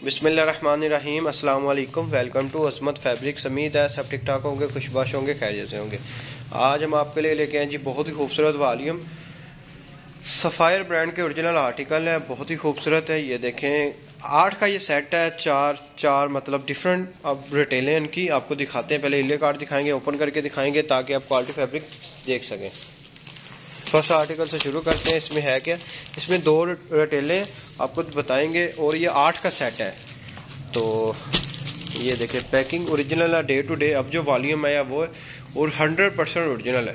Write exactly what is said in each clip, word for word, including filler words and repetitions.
बिस्मिल्लाहिर्रहमानिर्रहीम, अस्सलाम वालेकुम। Welcome to Azmat fabrics. उम्मीद है सब ठीक ठाक होंगे, खुशबाश होंगे, खैरियत से होंगे। आज हम आपके लिए लेके आए जी बहुत ही खूबसूरत वॉल्यूम सफ़ायर ब्रांड के ओरिजिनल आर्टिकल है, बहुत ही खूबसूरत है। ये देखें, आठ का ये सेट है, चार चार मतलब डिफरेंट अब रिटेलें इनकी आपको दिखाते हैं। पहले इले कार्ड दिखाएंगे, ओपन करके दिखाएंगे ताकि आप क्वालिटी फैब्रिक देख सकें। फर्स्ट आर्टिकल से शुरू करते हैं। इसमें है क्या, इसमें दो रिटेलें आपको बताएंगे और ये आठ का सेट है। तो ये देखिए, पैकिंग ओरिजिनल है, डे टू डे। अब जो वॉल्यूम है वो है और हंड्रेड परसेंट ओरिजिनल है।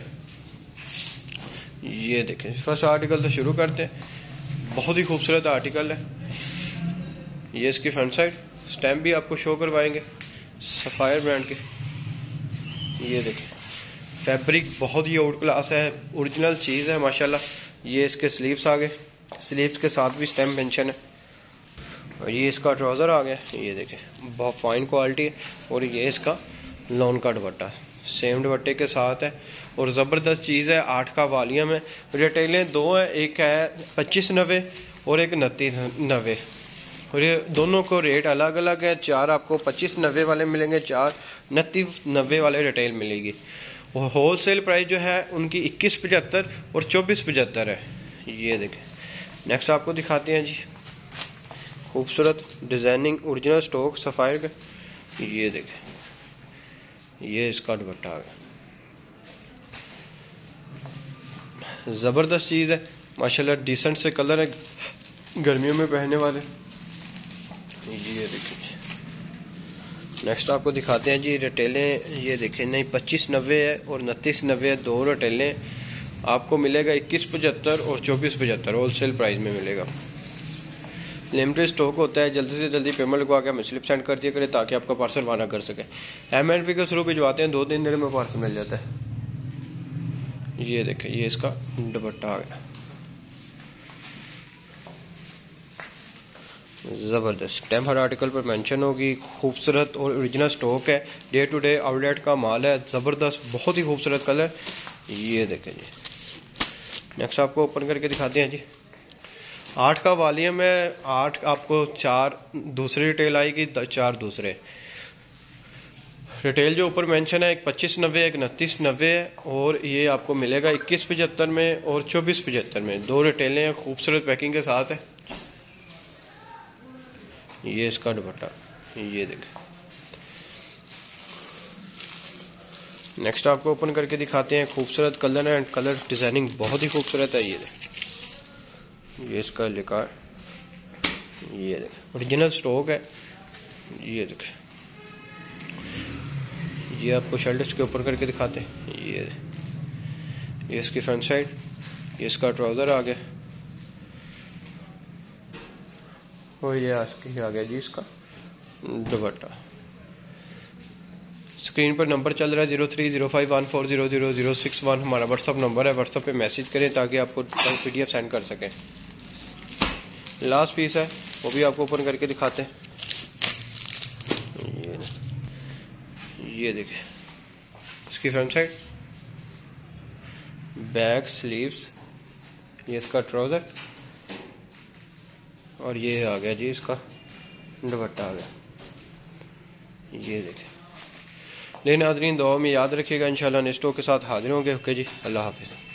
ये देखें, फर्स्ट आर्टिकल से शुरू करते हैं। बहुत ही खूबसूरत आर्टिकल है। ये इसकी फ्रंट साइड स्टैम्प भी आपको शो करवाएंगे सफ़ायर ब्रांड के। ये देखें, फैब्रिक बहुत ही आउट क्लास है, ओरिजिनल चीज़ है माशाल्लाह। ये इसके स्लीव्स आ गए, स्लीव्स के साथ भी स्टैम्प मेंशन है। और ये इसका ट्राउज़र आ गया, ये देखें बहुत फाइन क्वालिटी है। और ये इसका लॉन का दुपट्टा सेम दुपट्टे के साथ है और ज़बरदस्त चीज़ है। आठ का वॉल्यूम है। रिटेलें दो हैं, एक है पच्चीस नब्बे और एक उनतीस नब्बे। और ये दोनों को रेट अलग अलग है। चार आपको पच्चीस नब्बे वाले मिलेंगे, चार उनतीस नब्बे वाले रिटेल मिलेगी। और होल सेल प्राइस जो है उनकी इक्कीस पचहत्तर और चौबीस पचहत्तर है। ये देखें, नेक्स्ट आपको दिखाते हैं जी खूबसूरत डिजाइनिंग ओरिजिनल स्टॉक सफ़ायर का। ये देखें, ये इसका दुपट्टा आ गया, ज़बरदस्त चीज़ है माशाल्लाह। डिसेंट से कलर है, गर्मियों में पहनने वाले। ये देखिए, नेक्स्ट आपको दिखाते हैं जी रिटेलें। ये देखें, नहीं पच्चीस नब्बे है और उनतीस नब्बे है, दो रिटेलें आपको मिलेगा इक्कीस पचहत्तर और चौबीस पचहत्तर होल सेल प्राइस में मिलेगा। लिमिटेड स्टॉक होता है, जल्दी से जल्दी पेमेंट लगवा के हमें स्लिप सेंड कर दिया करें ताकि आपका पार्सल वाना कर सके। एम एंड पी के थ्रू भिजवाते हैं, दो तीन दिन में पार्सल मिल जाता है। ये देखें, ये इसका दुपट्टा आ गया, ज़बरदस्त। स्टैम्प हर आर्टिकल पर मेंशन होगी। खूबसूरत और ओरिजिनल स्टॉक है, डे टू डे आउटलेट का माल है, ज़बरदस्त बहुत ही खूबसूरत कलर। ये देखें जी, नेक्स्ट आपको ओपन करके दिखाते हैं जी। आठ का वॉल्यूम है, आठ आपको चार दूसरी रिटेल आएगी, चार दूसरे रिटेल जो ऊपर मेंशन है एक पच्चीस नब्बे एक उनतीस नब्बे है। और ये आपको मिलेगा इक्कीस पचहत्तर में और चौबीस पचहत्तर में। दो रिटेलें हैं, खूबसूरत पैकिंग के साथ है। ये इसका दुपट्टा, ये देखें। नेक्स्ट आपको ओपन करके दिखाते हैं। खूबसूरत कलर है, कलर डिजाइनिंग बहुत ही खूबसूरत है। ये देखें, ये इसका लिखा है, ये देखें ओरिजिनल स्टॉक है। ये देखें, ये आपको शर्ट इसके ऊपर करके दिखाते हैं। ये ये इसकी फ्रंट साइड, ये इसका ट्राउज़र आ गया और ये आस्की आ गया जी इसका दुपट्टा। स्क्रीन पर नंबर चल रहा है zero three zero five one four zero zero zero six one, हमारा व्हाट्सअप नंबर है। व्हाट्सअप पे मैसेज करें ताकि आपको पीडीएफ सेंड कर सकें। लास्ट पीस है, वो भी आपको ओपन करके दिखाते हैं। ये ये देखिए, इसकी फ्रंट साइड, बैक, स्लीव्स, ये इसका ट्राउज़र और ये आ गया जी इसका दुपट्टा आ गया। ये देखें। लेकिन नाज़रीन, दुआ में याद रखिएगा, इंशाल्लाह नेक्स्ट स्टॉक के साथ हाजिर होंगे। ओके जी, अल्लाह हाफिज़।